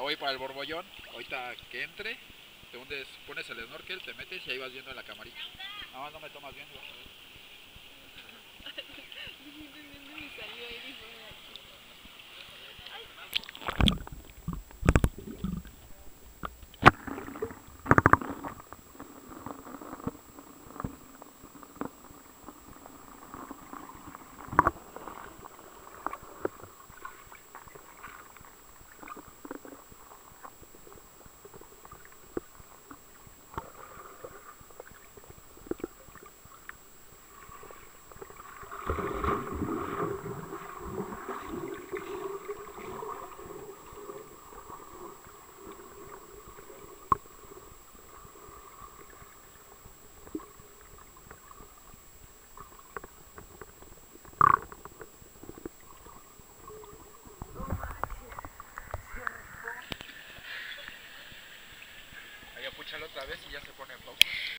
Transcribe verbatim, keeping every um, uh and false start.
voy para el borbollón. Ahorita que entre, te hundes, pones el snorkel, te metes y ahí vas viendo en la camarita. Nada más no me tomas bien, vas a ver. Ahí apúchalo otra vez y ya se pone en pausa.